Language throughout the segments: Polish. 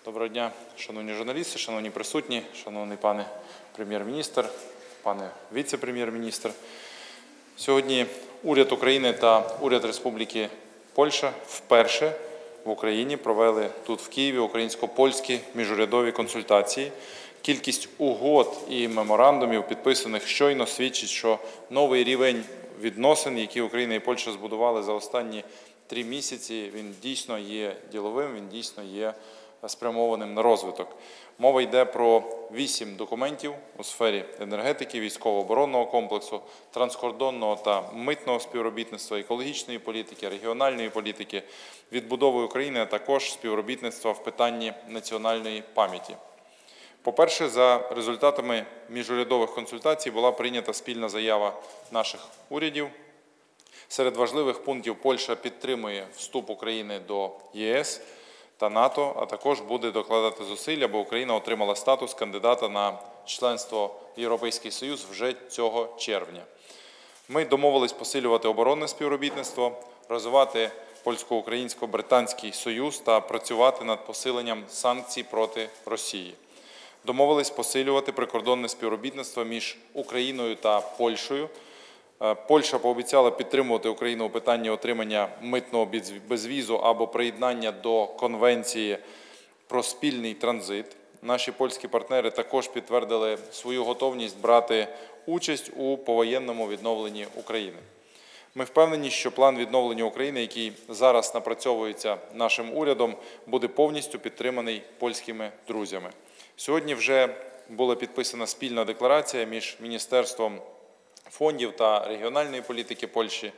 Доброго дня, шановні журналісти, шановні присутні, шановний пане прем'єр-міністр, пане віце-прем'єр-міністр. Сьогодні уряд України та уряд Республіки Польща вперше в Україні провели тут в Києві українсько-польські міжурядові консультації. Кількість угод і меморандумів, підписаних щойно, свідчить, що новий рівень відносин, які Україна і Польща збудували за останні 3 місяці, він дійсно є діловим, він дійсно є спрямованим на розвиток. Мова йде про 8 документів у сфері енергетики, військово-оборонного комплексу, транскордонного та митного співробітництва, екологічної політики, регіональної політики, відбудови України, а також співробітництва в питанні національної пам'яті. По-перше, за результатами міжурядових консультацій була прийнята спільна заява наших урядів. Серед важливих пунктів Польща підтримує вступ України до ЄС та НАТО, а також буде докладати зусиль, аби Україна отримала статус кандидата на членство в Європейський Союз вже цього червня. Ми домовились посилювати оборонне співробітництво, розвивати польсько-українсько-британський союз та працювати над посиленням санкцій проти Росії. Домовились посилювати прикордонне співробітництво між Україною та Польщею. Польща пообіцяла підтримувати Україну у питанні отримання митного безвізу або приєднання до Конвенції про спільний транзит. Наші польські партнери також підтвердили свою готовність брати участь у повоєнному відновленні України. Ми впевнені, що план відновлення України, який зараз напрацьовується нашим урядом, буде повністю підтриманий польськими друзями. Сьогодні вже була підписана спільна декларація між Міністерством фондів та регіональної політики Польщі.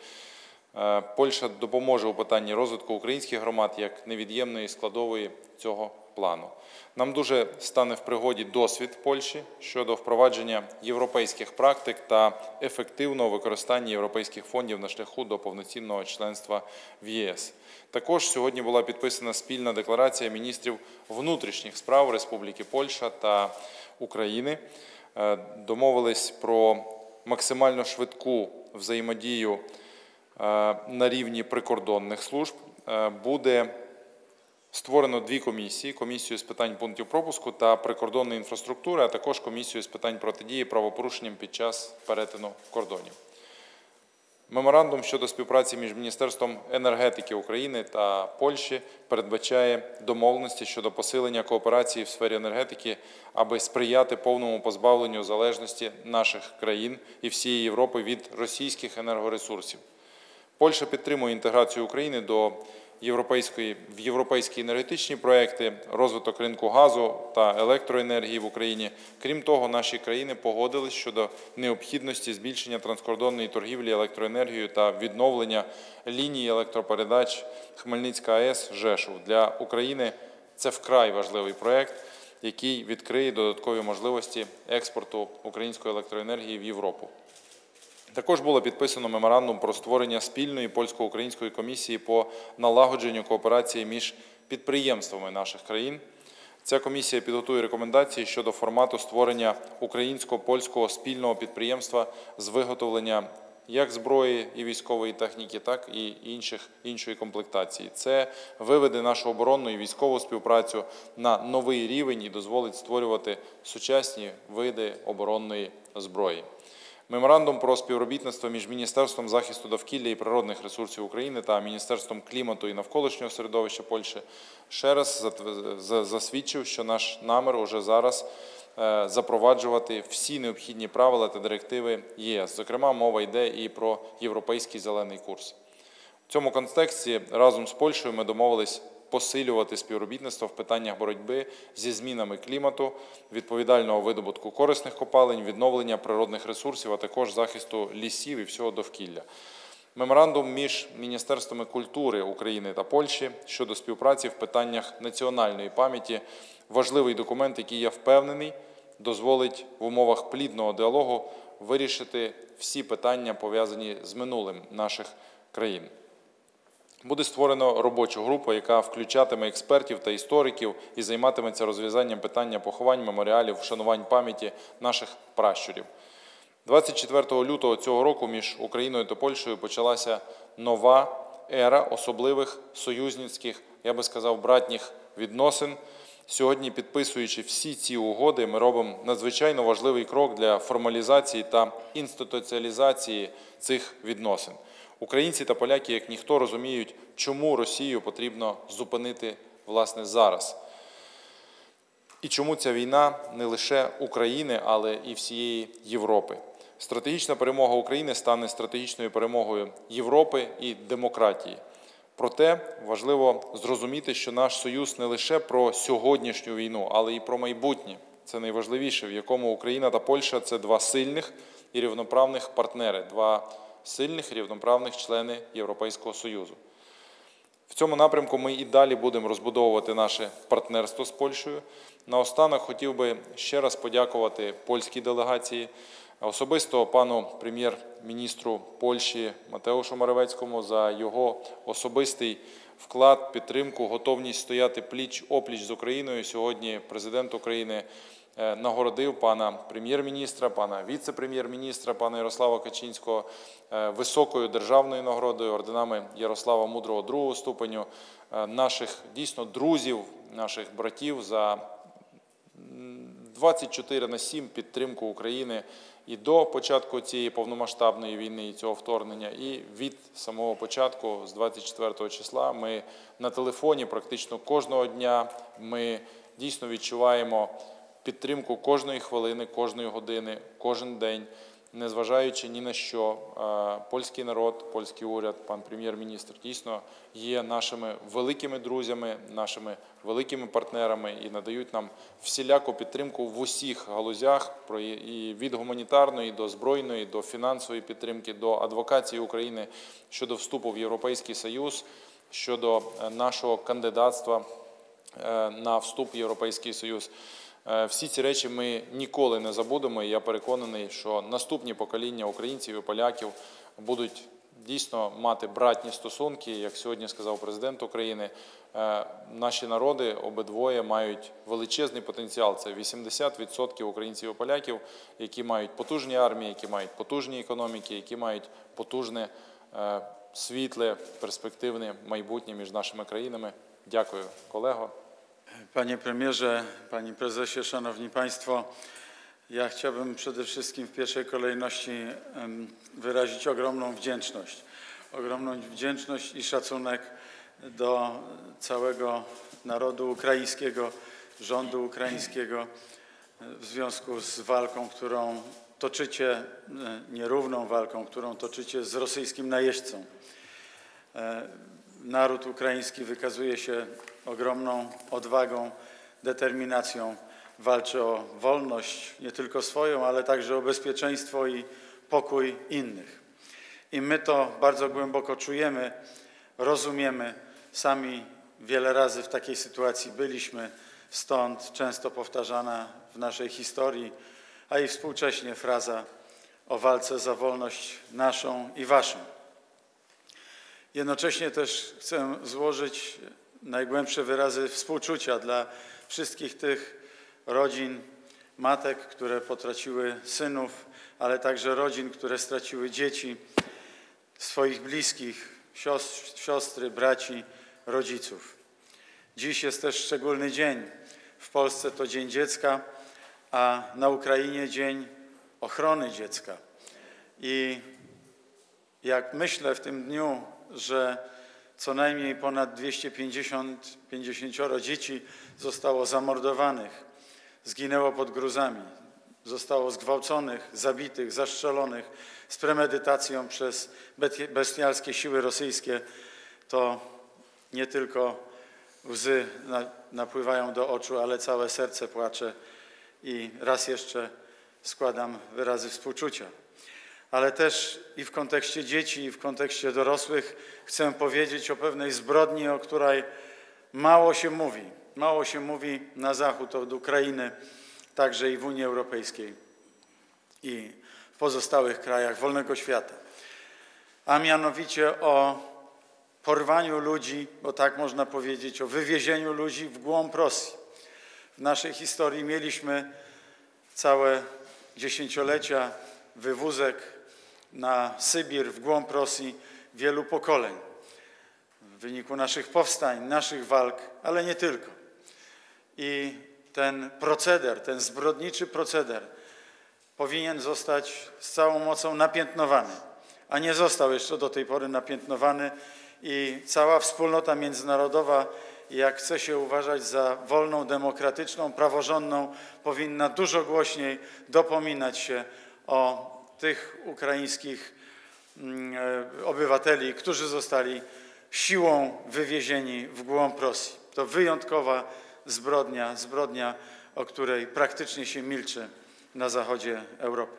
Польща допоможе у питанні розвитку українських громад як невід'ємної складової цього плану. Нам дуже стане в пригоді досвід Польщі щодо впровадження європейських практик та ефективного використання європейських фондів на шляху до повноцінного членства в ЄС. Також сьогодні була підписана спільна декларація міністрів внутрішніх справ Республіки Польща та України. Домовились про максимально швидку взаємодію на рівні прикордонних служб. Буде створено 2 комісії: комісію з питань пунктів пропуску та прикордонної інфраструктури, а також комісію з питань протидії правопорушенням під час перетину кордонів. Меморандум щодо співпраці між Міністерством енергетики України та Польщі передбачає домовленості щодо посилення кооперації в сфері енергетики, аби сприяти повному позбавленню залежності наших країн і всієї Європи від російських енергоресурсів. Польща підтримує інтеграцію України в європейські енергетичні проекти, розвиток ринку газу та електроенергії в Україні. Крім того, наші країни погодились щодо необхідності збільшення транскордонної торгівлі електроенергією та відновлення лінії електропередач Хмельницька АЕС Жешув. Для України це вкрай важливий проект, який відкриє додаткові можливості експорту української електроенергії в Європу. Також було підписано меморандум про створення спільної польсько-української комісії по налагодженню кооперації між підприємствами наших країн. Ця комісія підготує рекомендації щодо формату створення українсько-польського спільного підприємства з виготовлення як зброї і військової техніки, так і іншої комплектації. Це виведе нашу оборонну і військову співпрацю на новий рівень і дозволить створювати сучасні види оборонної зброї. Меморандум про співробітництво між Міністерством захисту довкілля і природних ресурсів України та Міністерством клімату і навколишнього середовища Польщі ще раз засвідчив, що наш намір уже зараз запроваджувати всі необхідні правила та директиви ЄС. Зокрема, мова йде і про європейський зелений курс. В цьому контексті разом з Польщею ми домовились посилювати співробітництво в питаннях боротьби зі змінами клімату, відповідального видобутку корисних копалин, відновлення природних ресурсів, а також захисту лісів і всього довкілля. Меморандум між Міністерствами культури України та Польщі щодо співпраці в питаннях національної пам'яті – важливий документ, який, я впевнений, дозволить в умовах плідного діалогу вирішити всі питання, пов'язані з минулим наших країн. Буде створено робочу групу, яка включатиме експертів та істориків і займатиметься розв'язанням питання поховань, меморіалів, вшанувань пам'яті наших пращурів. 24 лютого цього року між Україною та Польщею почалася нова ера особливих союзницьких, я би сказав, братніх відносин. Сьогодні, підписуючи всі ці угоди, ми робимо надзвичайно важливий крок для формалізації та інституціалізації цих відносин. Українці та поляки, як ніхто, розуміють, чому Росію потрібно зупинити, власне, зараз. І чому ця війна не лише України, але і всієї Європи. Стратегічна перемога України стане стратегічною перемогою Європи і демократії. Проте важливо зрозуміти, що наш союз не лише про сьогоднішню війну, але і про майбутнє. Це найважливіше, в якому Україна та Польща – це два сильних і рівноправних партнери, два сильних і рівноправних члени Європейського Союзу. В цьому напрямку ми і далі будемо розбудовувати наше партнерство з Польщею. Наостанок хотів би ще раз подякувати польській делегації, особисто пану прем'єр-міністру Польщі Матеушу Моравецькому за його особистий вклад, підтримку, готовність стояти пліч-опліч з Україною. Сьогодні президент України нагородив пана прем'єр-міністра, пана віце-прем'єр-міністра, пана Ярослава Качинського високою державною нагородою, орденами Ярослава Мудрого другого ступеню, наших дійсно друзів, наших братів за 24/7 підтримку України і до початку цієї повномасштабної війни і цього вторгнення, і від самого початку, з 24 числа, ми на телефоні практично кожного дня, ми дійсно відчуваємо підтримку кожної хвилини, кожної години, кожен день, незважаючи ні на що. Польський народ, польський уряд, пан прем'єр-міністр дійсно є нашими великими друзями, нашими великими партнерами і надають нам всіляку підтримку в усіх галузях, і від гуманітарної до збройної, до фінансової підтримки, до адвокації України щодо вступу в Європейський Союз, щодо нашого кандидатства на вступ в Європейський Союз. Всі ці речі ми ніколи не забудемо, і я переконаний, що наступні покоління українців і поляків будуть дійсно мати братні стосунки, як сьогодні сказав президент України. Наші народи обидвоє мають величезний потенціал. Це 80% українців і поляків, які мають потужні армії, які мають потужні економіки, які мають потужне, світле, перспективне майбутнє між нашими країнами. Дякую, колего. Panie premierze, panie prezesie, szanowni państwo, ja chciałbym przede wszystkim w pierwszej kolejności wyrazić ogromną wdzięczność i szacunek do całego narodu ukraińskiego, rządu ukraińskiego w związku z walką, którą toczycie, nierówną walką, którą toczycie z rosyjskim najeźdźcą. Naród ukraiński wykazuje się ogromną odwagą, determinacją, walczy o wolność, nie tylko swoją, ale także o bezpieczeństwo i pokój innych. I my to bardzo głęboko czujemy, rozumiemy. Sami wiele razy w takiej sytuacji byliśmy, stąd często powtarzana w naszej historii, a i współcześnie fraza o walce za wolność naszą i waszą. Jednocześnie też chcę złożyć najgłębsze wyrazy współczucia dla wszystkich tych rodzin, matek, które potraciły synów, ale także rodzin, które straciły dzieci, swoich bliskich, siostry, braci, rodziców. Dziś jest też szczególny dzień. W Polsce to Dzień Dziecka, a na Ukrainie Dzień Ochrony Dziecka. I jak myślę w tym dniu, że co najmniej ponad 250 dzieci zostało zamordowanych, zginęło pod gruzami, zostało zgwałconych, zabitych, zastrzelonych z premedytacją przez bestialskie siły rosyjskie, to nie tylko łzy napływają do oczu, ale całe serce płacze i raz jeszcze składam wyrazy współczucia. Ale też i w kontekście dzieci, i w kontekście dorosłych chcę powiedzieć o pewnej zbrodni, o której mało się mówi. Mało się mówi na zachód od Ukrainy, także i w Unii Europejskiej i w pozostałych krajach wolnego świata. A mianowicie o porwaniu ludzi, bo tak można powiedzieć, o wywiezieniu ludzi w głąb Rosji. W naszej historii mieliśmy całe dziesięciolecia wywózek na Sybir, w głąb Rosji wielu pokoleń. W wyniku naszych powstań, naszych walk, ale nie tylko. i ten proceder, ten zbrodniczy proceder powinien zostać z całą mocą napiętnowany, a nie został jeszcze do tej pory napiętnowany i cała wspólnota międzynarodowa, jak chce się uważać za wolną, demokratyczną, praworządną, powinna dużo głośniej dopominać się o tych ukraińskich obywateli, którzy zostali siłą wywiezieni w głąb Rosji. To wyjątkowa zbrodnia, o której praktycznie się milczy na zachodzie Europy.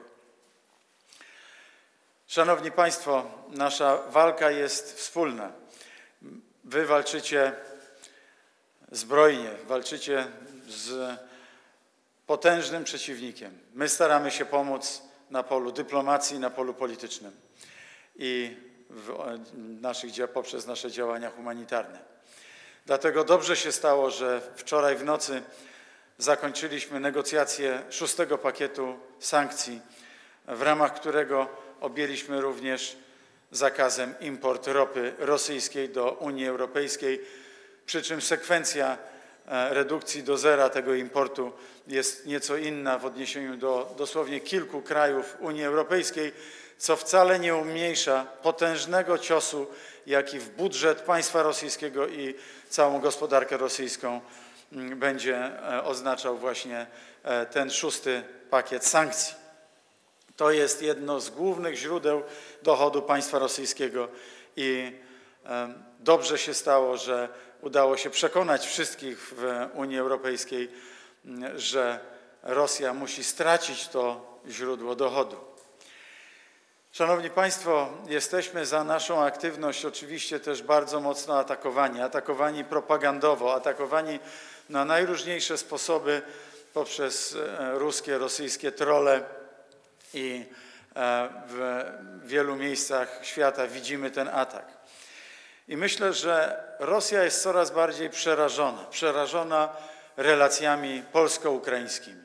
Szanowni Państwo, nasza walka jest wspólna. Wy walczycie zbrojnie, walczycie z potężnym przeciwnikiem. My staramy się pomóc na polu dyplomacji, na polu politycznym i poprzez nasze działania humanitarne. Dlatego dobrze się stało, że wczoraj w nocy zakończyliśmy negocjacje 6. pakietu sankcji, w ramach którego objęliśmy również zakazem import ropy rosyjskiej do Unii Europejskiej, przy czym sekwencja redukcji do zera tego importu jest nieco inna w odniesieniu do dosłownie kilku krajów Unii Europejskiej, co wcale nie umniejsza potężnego ciosu, jaki w budżet państwa rosyjskiego i całą gospodarkę rosyjską będzie oznaczał właśnie ten 6. pakiet sankcji. To jest jedno z głównych źródeł dochodu państwa rosyjskiego i dobrze się stało, że udało się przekonać wszystkich w Unii Europejskiej, że Rosja musi stracić to źródło dochodu. Szanowni Państwo, jesteśmy za naszą aktywność oczywiście też bardzo mocno atakowani propagandowo, atakowani na najróżniejsze sposoby poprzez rosyjskie trolle i w wielu miejscach świata widzimy ten atak. I myślę, że Rosja jest coraz bardziej przerażona relacjami polsko-ukraińskimi.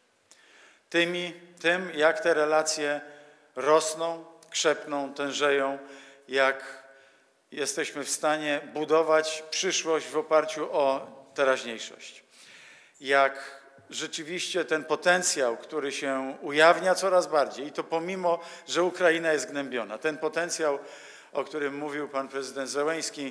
Tym, jak te relacje rosną, krzepną, tężeją, jak jesteśmy w stanie budować przyszłość w oparciu o teraźniejszość. Jak rzeczywiście ten potencjał, który się ujawnia coraz bardziej, i to pomimo, że Ukraina jest gnębiona, ten potencjał, o którym mówił pan prezydent Zełenski,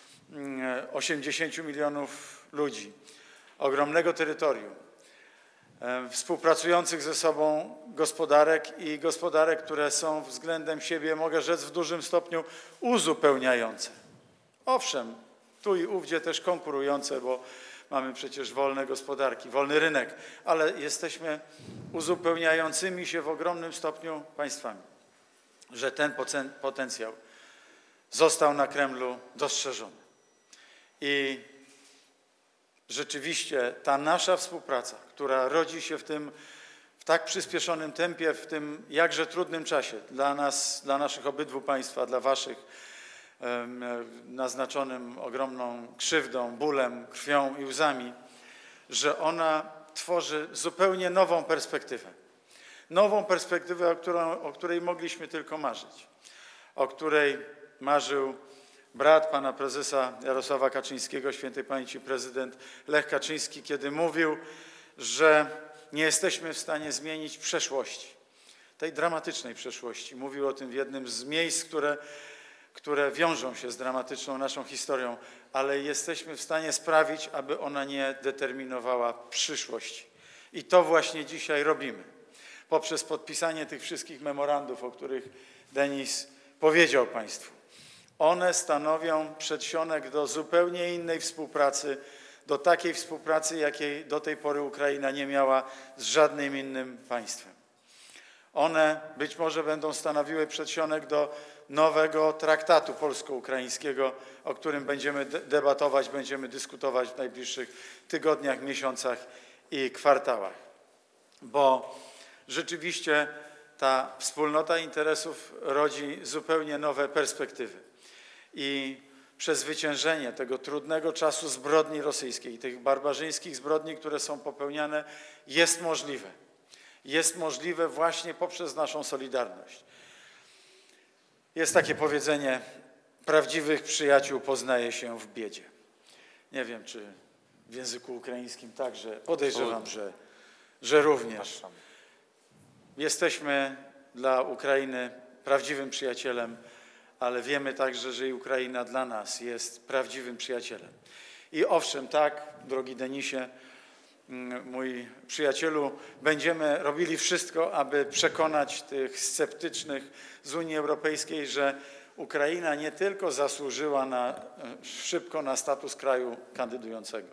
80 milionów ludzi, ogromnego terytorium, współpracujących ze sobą gospodarek, które są względem siebie, mogę rzec, w dużym stopniu uzupełniające. Owszem, tu i ówdzie też konkurujące, bo mamy przecież wolne gospodarki, wolny rynek, ale jesteśmy uzupełniającymi się w ogromnym stopniu państwami, że ten potencjał został na Kremlu dostrzeżony. I rzeczywiście ta nasza współpraca, która rodzi się w tak przyspieszonym tempie, w tym jakże trudnym czasie dla nas, dla naszych obydwu państwa, dla waszych, naznaczonym ogromną krzywdą, bólem, krwią i łzami, że ona tworzy zupełnie nową perspektywę. Nową perspektywę, o której mogliśmy tylko marzyć, o której marzył brat pana prezesa Jarosława Kaczyńskiego, świętej pamięci prezydent Lech Kaczyński, kiedy mówił, że nie jesteśmy w stanie zmienić przeszłości, tej dramatycznej przeszłości. Mówił o tym w jednym z miejsc, które wiążą się z dramatyczną naszą historią, ale jesteśmy w stanie sprawić, aby ona nie determinowała przyszłości. I to właśnie dzisiaj robimy. Poprzez podpisanie tych wszystkich memorandów, o których Denis powiedział państwu. One stanowią przedsionek do zupełnie innej współpracy, do takiej współpracy, jakiej do tej pory Ukraina nie miała z żadnym innym państwem. One być może będą stanowiły przedsionek do nowego traktatu polsko-ukraińskiego, o którym będziemy debatować, będziemy dyskutować w najbliższych tygodniach, miesiącach i kwartałach. Bo rzeczywiście ta wspólnota interesów rodzi zupełnie nowe perspektywy. I przezwyciężenie tego trudnego czasu zbrodni rosyjskiej i tych barbarzyńskich zbrodni, które są popełniane, jest możliwe. Jest możliwe właśnie poprzez naszą solidarność. Jest takie powiedzenie: prawdziwych przyjaciół poznaje się w biedzie. Nie wiem, czy w języku ukraińskim także. Podejrzewam, że również. Jesteśmy dla Ukrainy prawdziwym przyjacielem, ale wiemy także, że i Ukraina dla nas jest prawdziwym przyjacielem. I owszem, tak, drogi Denisie, mój przyjacielu, będziemy robili wszystko, aby przekonać tych sceptycznych z Unii Europejskiej, że Ukraina nie tylko zasłużyła szybko na status kraju kandydującego.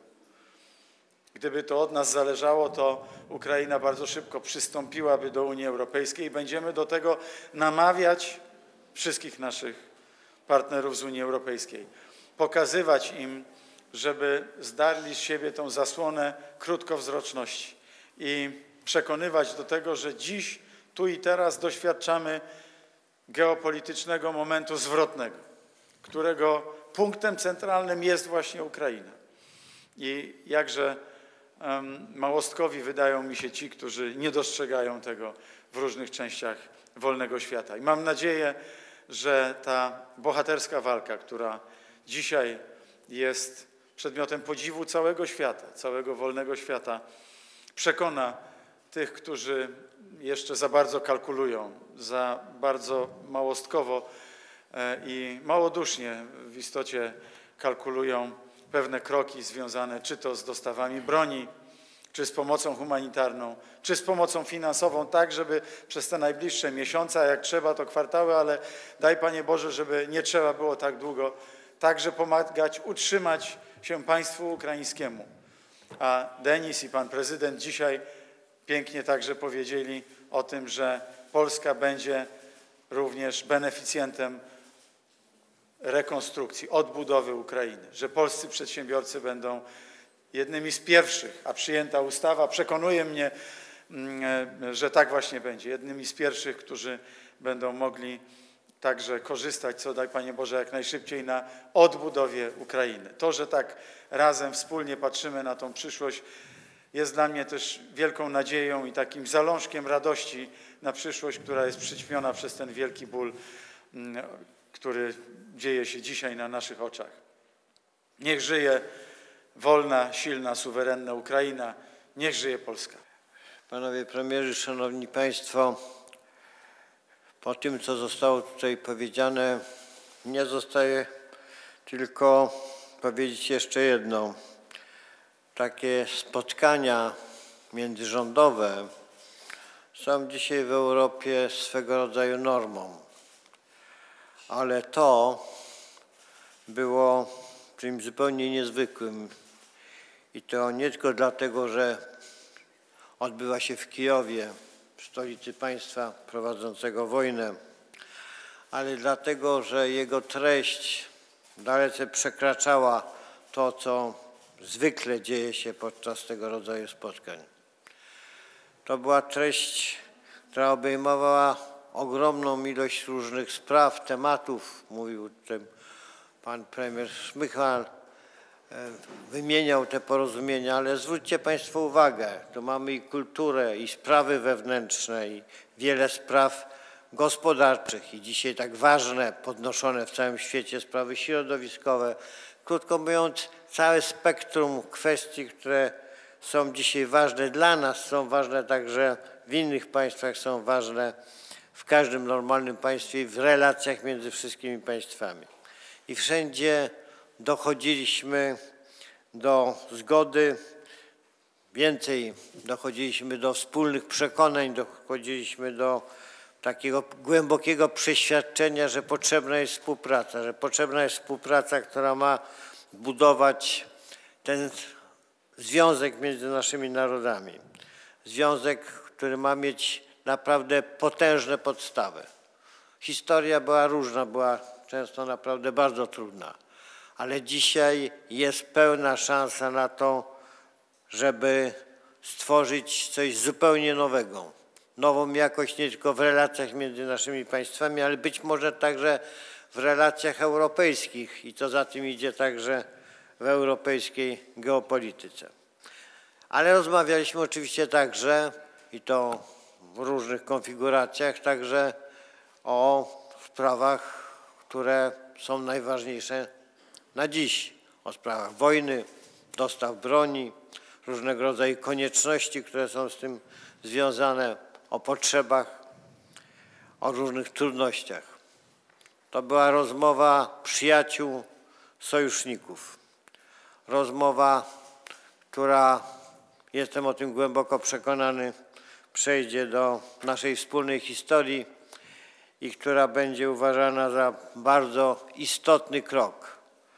Gdyby to od nas zależało, to Ukraina bardzo szybko przystąpiłaby do Unii Europejskiej i będziemy do tego namawiać wszystkich naszych partnerów z Unii Europejskiej. Pokazywać im, żeby zdarli z siebie tą zasłonę krótkowzroczności i przekonywać do tego, że dziś, tu i teraz doświadczamy geopolitycznego momentu zwrotnego, którego punktem centralnym jest właśnie Ukraina. I jakże małostkowi wydają mi się ci, którzy nie dostrzegają tego w różnych częściach wolnego świata. I mam nadzieję, że ta bohaterska walka, która dzisiaj jest przedmiotem podziwu całego świata, całego wolnego świata, przekona tych, którzy jeszcze za bardzo kalkulują, za bardzo małostkowo i małodusznie w istocie kalkulują pewne kroki związane czy to z dostawami broni, czy z pomocą humanitarną, czy z pomocą finansową, tak żeby przez te najbliższe miesiące, a jak trzeba to kwartały, ale daj Panie Boże, żeby nie trzeba było tak długo, także pomagać utrzymać się państwu ukraińskiemu. A Denis i pan prezydent dzisiaj pięknie także powiedzieli o tym, że Polska będzie również beneficjentem rekonstrukcji, odbudowy Ukrainy, że polscy przedsiębiorcy będą jednymi z pierwszych, a przyjęta ustawa przekonuje mnie, że tak właśnie będzie, jednymi z pierwszych, którzy będą mogli także korzystać, co daj Panie Boże, jak najszybciej na odbudowie Ukrainy. To, że tak razem, wspólnie patrzymy na tą przyszłość, jest dla mnie też wielką nadzieją i takim zalążkiem radości na przyszłość, która jest przyćmiona przez ten wielki ból, który dzieje się dzisiaj na naszych oczach. Niech żyje wolna, silna, suwerenna Ukraina. Niech żyje Polska. Panowie premierzy, szanowni państwo, po tym, co zostało tutaj powiedziane, mnie zostaje tylko powiedzieć jeszcze jedno. Takie spotkania międzyrządowe są dzisiaj w Europie swego rodzaju normą. Ale to było czymś zupełnie niezwykłym. I to nie tylko dlatego, że odbywa się w Kijowie, w stolicy państwa prowadzącego wojnę, ale dlatego, że jego treść dalece przekraczała to, co zwykle dzieje się podczas tego rodzaju spotkań. To była treść, która obejmowała ogromną ilość różnych spraw, tematów. Mówił o tym pan premier Szmychal, wymieniał te porozumienia, ale zwróćcie państwo uwagę, tu mamy i kulturę, i sprawy wewnętrzne, i wiele spraw gospodarczych i dzisiaj tak ważne, podnoszone w całym świecie sprawy środowiskowe. Krótko mówiąc, całe spektrum kwestii, które są dzisiaj ważne dla nas, są ważne także w innych państwach, są ważne w każdym normalnym państwie i w relacjach między wszystkimi państwami. I wszędzie dochodziliśmy do zgody, więcej dochodziliśmy do wspólnych przekonań, dochodziliśmy do takiego głębokiego przeświadczenia, że potrzebna jest współpraca, która ma budować ten związek między naszymi narodami. Związek, który ma mieć naprawdę potężne podstawy. Historia była różna, była często naprawdę bardzo trudna, ale dzisiaj jest pełna szansa na to, żeby stworzyć coś zupełnie nowego. Nową jakość nie tylko w relacjach między naszymi państwami, ale być może także w relacjach europejskich i co za tym idzie także w europejskiej geopolityce. Ale rozmawialiśmy oczywiście także, i to w różnych konfiguracjach, także o sprawach, które są najważniejsze na dziś, o sprawach wojny, dostaw broni, różnego rodzaju konieczności, które są z tym związane, o potrzebach, o różnych trudnościach. To była rozmowa przyjaciół, sojuszników. Rozmowa, która, jestem o tym głęboko przekonany, przejdzie do naszej wspólnej historii i która będzie uważana za bardzo istotny krok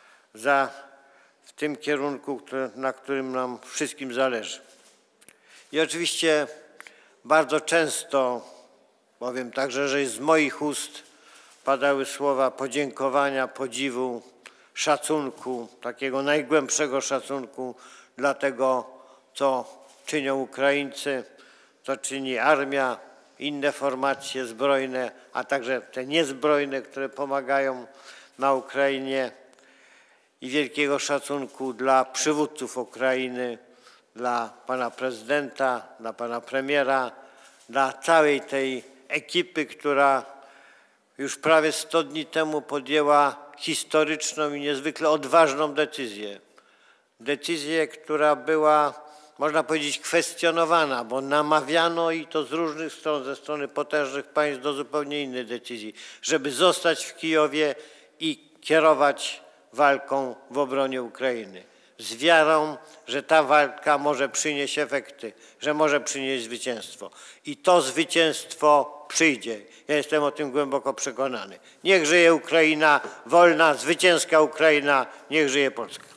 w tym kierunku, na którym nam wszystkim zależy. I oczywiście bardzo często, powiem także, że z moich ust padały słowa podziękowania, podziwu, szacunku, takiego najgłębszego szacunku dla tego, co czynią Ukraińcy, co czyni armia, inne formacje zbrojne, a także te niezbrojne, które pomagają na Ukrainie, i wielkiego szacunku dla przywódców Ukrainy, dla pana prezydenta, dla pana premiera, dla całej tej ekipy, która już prawie 100 dni temu podjęła historyczną i niezwykle odważną decyzję. Decyzję, która była, można powiedzieć, kwestionowana, bo namawiano, i to z różnych stron, ze strony potężnych państw, do zupełnie innej decyzji, żeby zostać w Kijowie i kierować walką w obronie Ukrainy. Z wiarą, że ta walka może przynieść efekty, że może przynieść zwycięstwo. I to zwycięstwo przyjdzie. Ja jestem o tym głęboko przekonany. Niech żyje Ukraina wolna, zwycięska Ukraina, niech żyje Polska.